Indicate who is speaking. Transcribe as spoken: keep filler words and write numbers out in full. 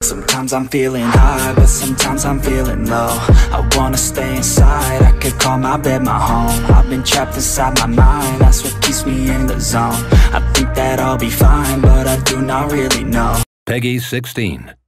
Speaker 1: Sometimes I'm feeling high, but sometimes I'm feeling low. I wanna stay inside, I could call my bed my home. I've been trapped inside my mind, that's what keeps me in the zone. I think that I'll be fine, but I do not really know.
Speaker 2: Peggy sixteen.